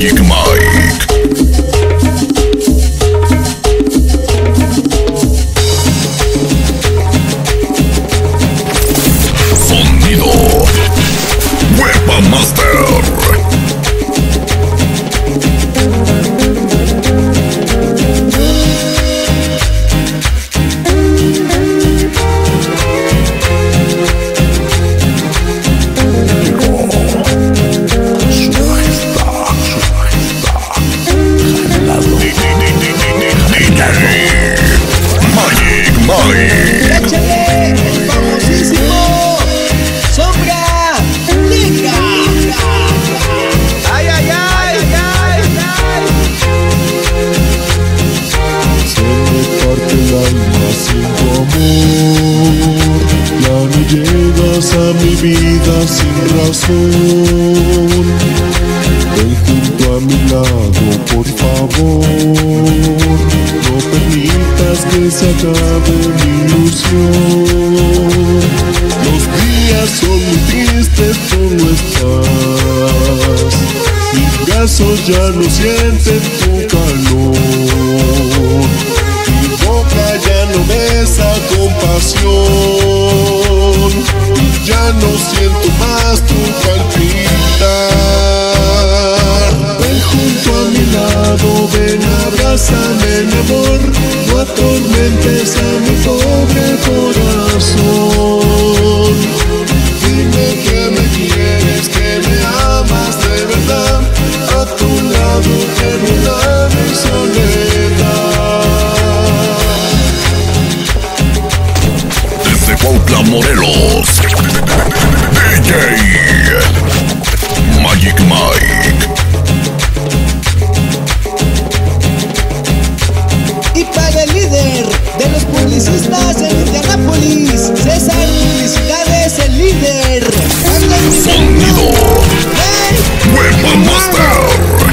Magic Mike. Sonido Weapon Master. ¡Échale! ¡Famosísimo! ¡Sombra! ¡Liga! ¡Ay, ay, ay, ay, ay! Se me parte el alma sin tu amor. Ya no llegas a mi vida sin razón. Ven junto a mi lado, por favor. No permitas que se acabe mi ilusión. Los días son muy tristes, tú no estás. Mis brazos ya no sienten tu calor. Mi boca ya no besa con pasión. Y ya no siento más tu palpitar. Ven junto a mi lado, ven, abrázame, mi amor. No atormentes a mi pobre corazón. Dime que me quieres, que me amas de verdad. A tu lado termina mi soledad. Desde Cuautla, Morelos, DJ Magic Mike. Y para el líder de los publicistas en Indianápolis, César Publicidades, el líder. Sonido ¡Hey! Weapon Master.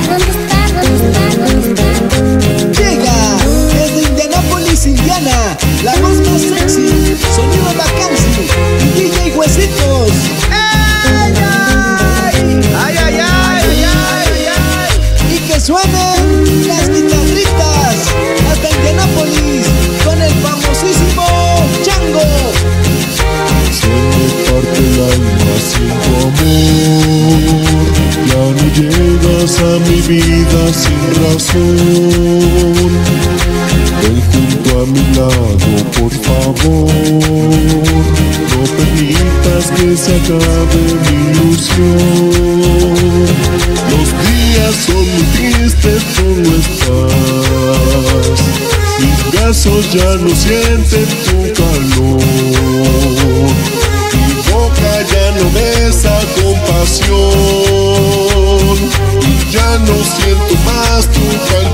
Llega desde Indianápolis, Indiana, la voz más sexy, sonido vacancy y DJ Huesitos. ¡Ay, ay! ¡Ay, ay, ay, ay, ay! Y que suenen las guitarritas hasta Indianápolis con el famosísimo Chango. Se me parte el alma sin tu amor. Ya no llegas a mi vida sin razón. Ven junto a mi lado, por favor. No permitas que se acabe mi ilusión. Los días son muy tristes, tú no estás. Mis brazos ya no sienten tu calor. Mi boca ya no besa con pasión. Y ya no siento más tu calor.